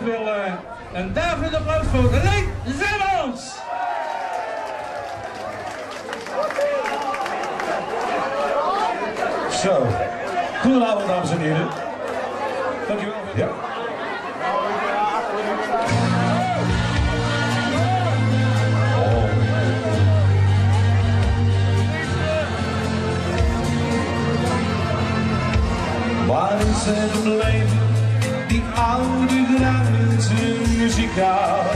wil een duivend applaus voor René Zeemans. Zo, goedenavond dames en heren. Dankjewel. Ja. Waar is het gebleven, die oude Groningse muzikaal?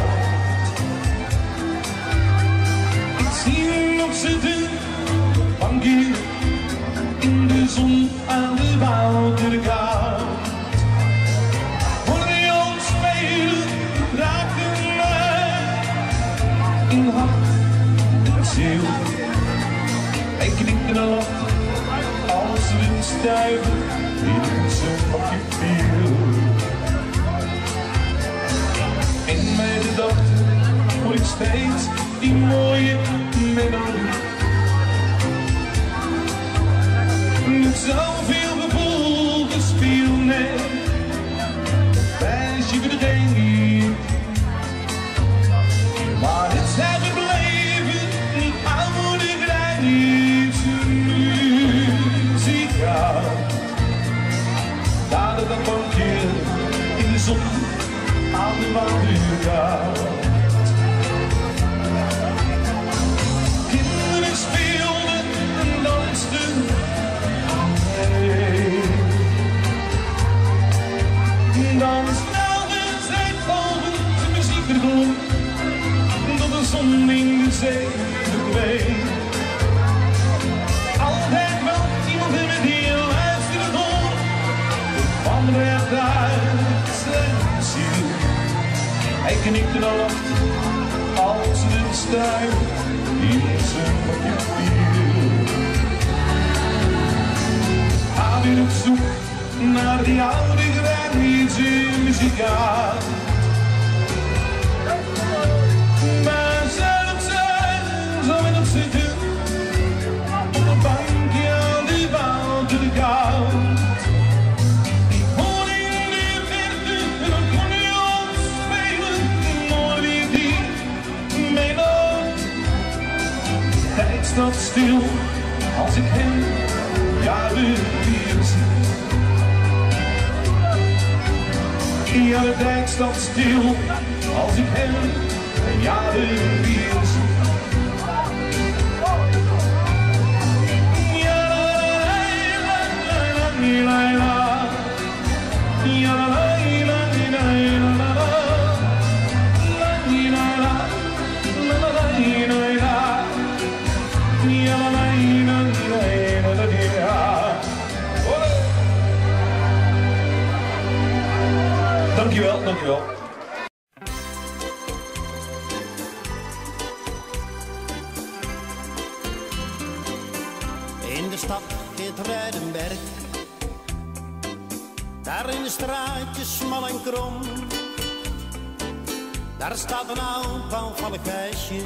Ik zie hem nog zitten, bankje in de zon aan de Wouterkant. Hoorde je ons spelen, raakte mij in hart en ziel. Wij knikken en lachen als we stuiven in zijn bakje viel. In mijn gedachten hoor ik steeds die mooie melodie. Met zoveel gevoel gespeeld, nee, wijs je verdrängt. Maar het zijn gebleven, een oude Groningse muzikaal. Daar op dat bankje in de zon aan de Wouterkant. Kinderen speelden en dansten. Dan snelde zij boven de muziek begon, tot de zon in de zee verdween. Altijd wel iemand hebben die luisterde kon, kwam recht uit zijn ziel. Hij knikte al als een stuip in zijn bakje viel. Ga weer op zoek naar die oude Groningse muzikaal. Maar zelf zijn, zo in het zitten, op een bankje aan de Wouterkant. Ik hoorde in de verte en dan kon je ons spelen, mooi weer die melodie. De tijd staat stil als ik hem jaren weer zie. Ja, de tijd staat stil als ik hem jaren weer zie. Ja, la la la la la, ja la la la la la la, la la la la la, ja la la la la la. Dankjewel, dankjewel. In de stad heet Rijdenberg, daar in de straatjes smal en krom. Daar staat een oud bouwvallig huisje,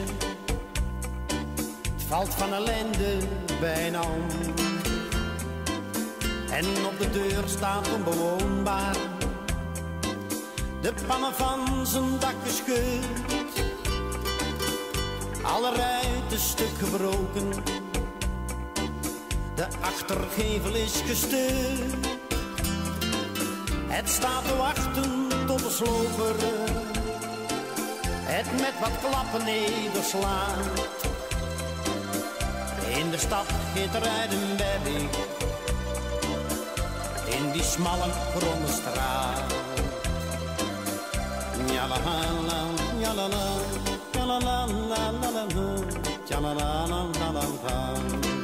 het valt van ellende bijna om. En op de deur staat onbewoonbaar, de pannen van zijn dak gescheurd, alle ruiten stuk gebroken, de achtergevel is gesteurd. Het staat te wachten tot de sloper het met wat klappen nederslaat. In de stad heet Rijdenberg, in die smalle kronde straat. Ja la la, ja la la, ja la la la la la, ja la la la la la.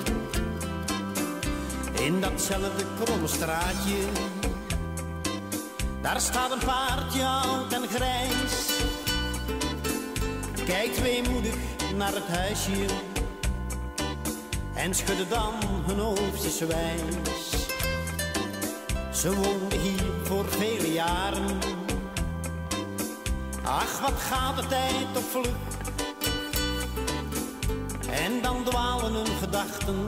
In datzelfde kromme straatje, daar staat een paardje oud en grijs. Kijkt weemoedig naar het huisje en schudde dan hun hoofdjes wijs. Ze woonde hier voor vele jaren. Ach, wat gaat de tijd op vlucht. En dan dwalen hun gedachten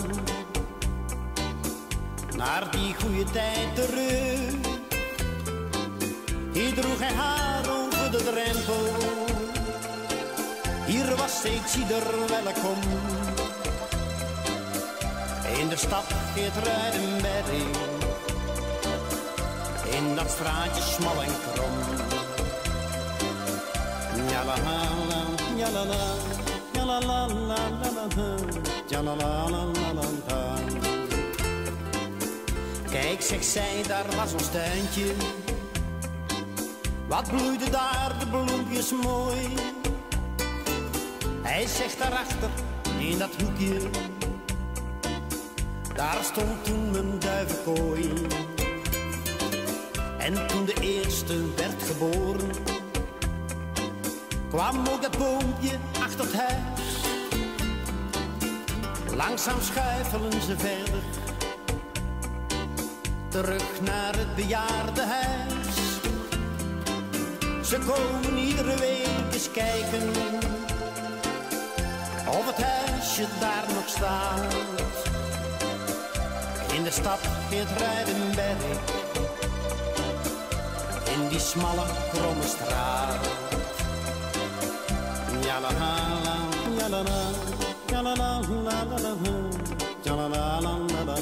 naar die goede tijd terug. Hier droeg hij haar over de drempel. Hier was steeds ieder welkom. In de stad Geert Ruidenberg, in dat straatje smal en krom. Jalalala, jalala, jalalala, jalalala. Kijk, zegt zij, daar was ons tuintje. Wat bloeide daar, de bloempjes mooi. Hij zegt daarachter, in dat hoekje, daar stond toen mijn duivenkooi. En toen de eerste werd geboren, kwam ook dat boompje achter het huis. Langzaam schuifelen ze verder, terug naar het bejaardenhuis. Ze komen iedere week eens kijken of het huisje daar nog staat. In de stad Geert Ruidenberg, in die smalle kromme straat. Jalala, jalala, jalala, jalala, jalala.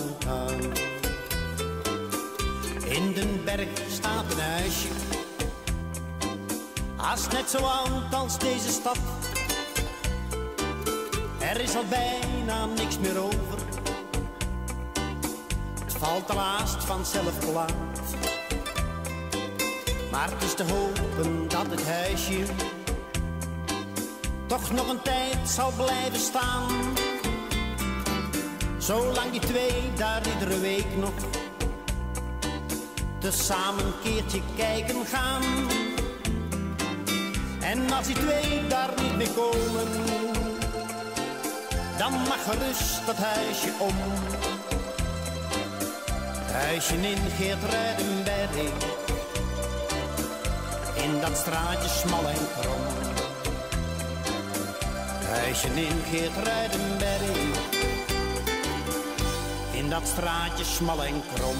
In den berg staat een huisje, haast net zo oud als deze stad. Er is al bijna niks meer over, het valt al haast vanzelf plat. Maar het is te hopen dat het huisje toch nog een tijd zal blijven staan. Zolang die twee daar iedere week nog tezamen een keertje kijken gaan. En als die twee daar niet meer komen, dan mag gerust dat huisje om. Huisje in Geert Ruidenberg, in dat straatje smal en krom. Huisje in Geert Ruidenberg, in dat straatje smal en krom.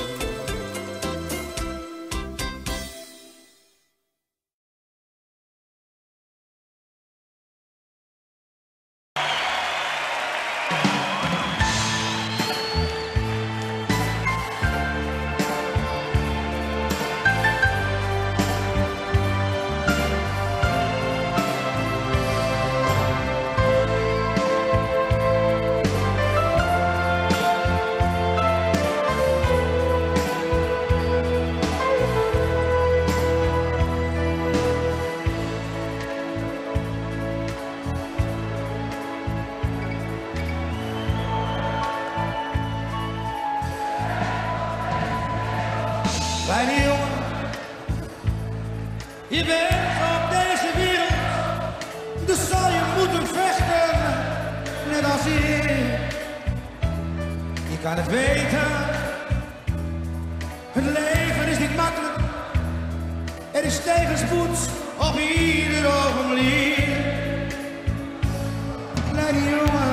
Kleine jongen, je bent op deze wereld, dus zal je moeten vechten, net als ik. Je kan het weten, het leven is niet makkelijk, er is tegenspoed op ieder ogenblik. Kleine jongen,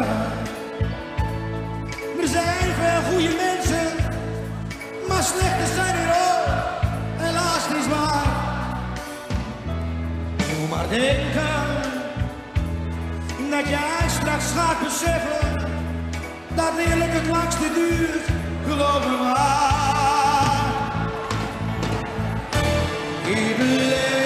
er zijn veel goede mensen, maar slechte zijn er ook. Helaas niet waar. Je moet maar denken dat jij straks gaat beseffen dat eerlijk het langste duurt, geloof me maar. Ieder